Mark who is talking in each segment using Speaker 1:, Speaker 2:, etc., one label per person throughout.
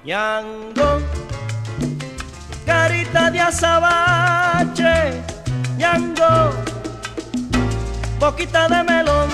Speaker 1: Ñango, carita de azabache, Ñango, boquita de melón.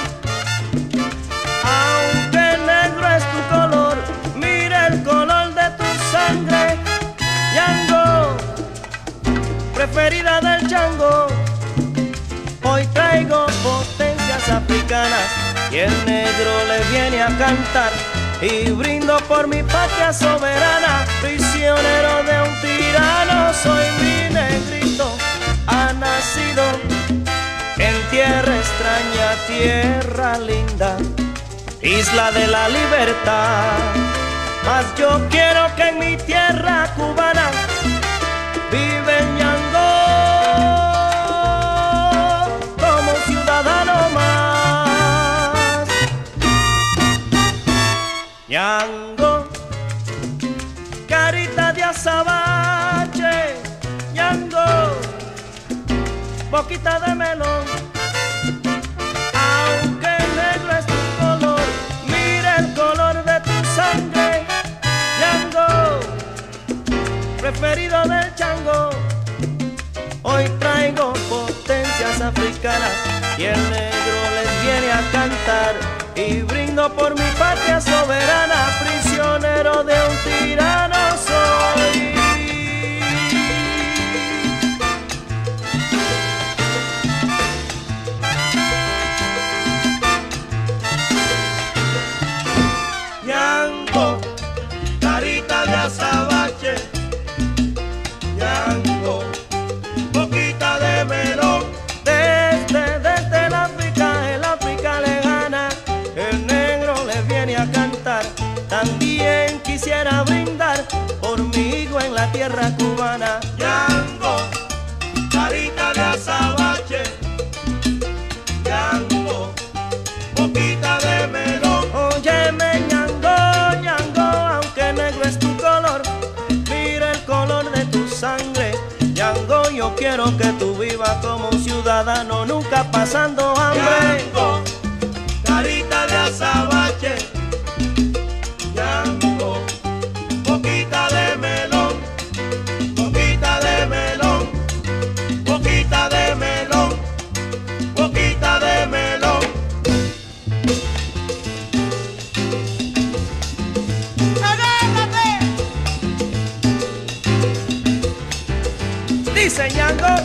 Speaker 1: Aunque negro es tu color, mira el color de tu sangre, Ñango, preferida del chango. Hoy traigo potencias africanas y el negro le viene a cantar. Y brindo por mi patria soberana, prisionero de un tirano. Soy mi negrito, ha nacido en tierra extraña, tierra linda, isla de la libertad. Mas yo quiero que en mi tierra cubana vive Ñango como ciudadano más. Ñango, carita de azabache, Ñango, boquita de melón. Aunque negro es tu color, mira el color de tu sangre, Ñango, preferido del chango. Hoy traigo potencias africanas y el negro les viene a cantar. Y brindo por mi patria soberana, prisionero de un tirano soy. Ñango, carita de azabache, Ñango, boquita de melón. Desde el África lejana, el negro le viene a cantar. También quisiera brindar por mi hijo en la tierra cubana.
Speaker 2: Ñango, carita de azabache, Ñango, boquita de melón.
Speaker 1: Óyeme Ñango, Ñango, aunque negro es tu color, mira el color de tu sangre. Ñango, yo quiero que tú vivas como un ciudadano, nunca pasando hambre.
Speaker 2: Ñango, carita de azabache, Ñango, boquita de melón, boquita de melón, boquita de melón, boquita de melón.
Speaker 1: ¡Agárrate! Dice Ñango.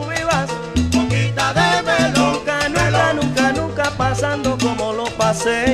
Speaker 1: Como lo pasé